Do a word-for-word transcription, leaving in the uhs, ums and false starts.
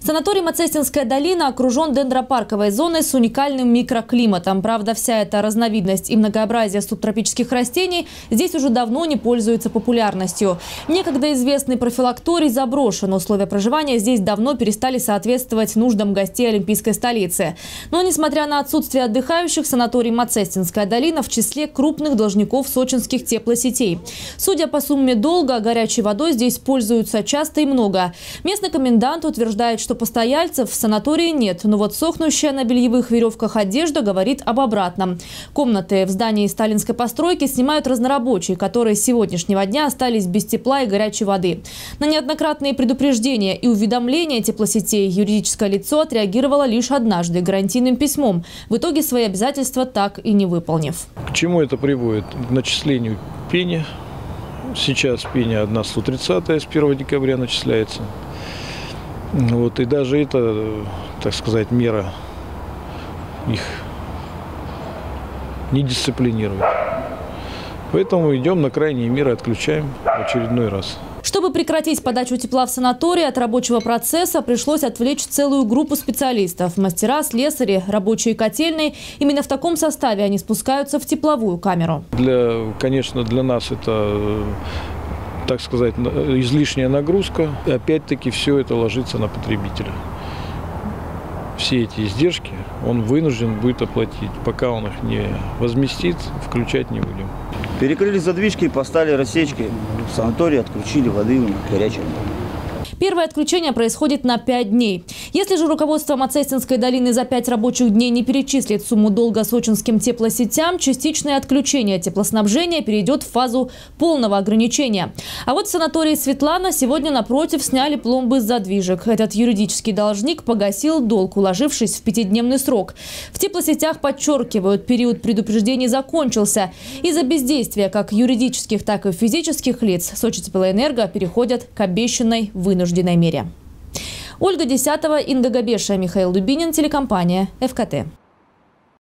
Санаторий Мацестинская долина окружен дендропарковой зоной с уникальным микроклиматом. Правда, вся эта разновидность и многообразие субтропических растений здесь уже давно не пользуются популярностью. Некогда известный профилакторий заброшен. Условия проживания здесь давно перестали соответствовать нуждам гостей олимпийской столицы. Но, несмотря на отсутствие отдыхающих, санаторий Мацестинская долина в числе крупных должников сочинских теплосетей. Судя по сумме долга, горячей водой здесь пользуются часто и много. Местный комендант утверждает, что постояльцев в санатории нет. Но вот сохнущая на бельевых веревках одежда говорит об обратном. Комнаты в здании сталинской постройки снимают разнорабочие, которые с сегодняшнего дня остались без тепла и горячей воды. На неоднократные предупреждения и уведомления теплосетей юридическое лицо отреагировало лишь однажды гарантийным письмом, в итоге свои обязательства так и не выполнив. К чему это приводит? К начислению пени. Сейчас пеня одна сто тридцатая с первого декабря начисляется. Вот, и даже это, так сказать, мера их не дисциплинирует. Поэтому идем на крайние меры, отключаем в очередной раз. Чтобы прекратить подачу тепла в санатории, от рабочего процесса пришлось отвлечь целую группу специалистов. Мастера, слесари, рабочие котельные. Именно в таком составе они спускаются в тепловую камеру. Для, конечно, для нас это, так сказать, излишняя нагрузка. Опять-таки все это ложится на потребителя. Все эти издержки он вынужден будет оплатить. Пока он их не возместит, включать не будем. Перекрыли задвижки, поставили рассечки. В санатории отключили воды горячей. Первое отключение происходит на пять дней. Если же руководство Мацестинской долины за пять рабочих дней не перечислит сумму долга сочинским теплосетям, частичное отключение теплоснабжения перейдет в фазу полного ограничения. А вот в санатории Светлана сегодня напротив сняли пломбы с задвижек. Этот юридический должник погасил долг, уложившись в пятидневный срок. В теплосетях подчеркивают, период предупреждений закончился. Из-за бездействия как юридических, так и физических лиц Сочитеплоэнерго переходят к обещанной вынужденной мере. Ольга Десятова, Инга Габеша, Михаил Дубинин, телекомпания ФКТ.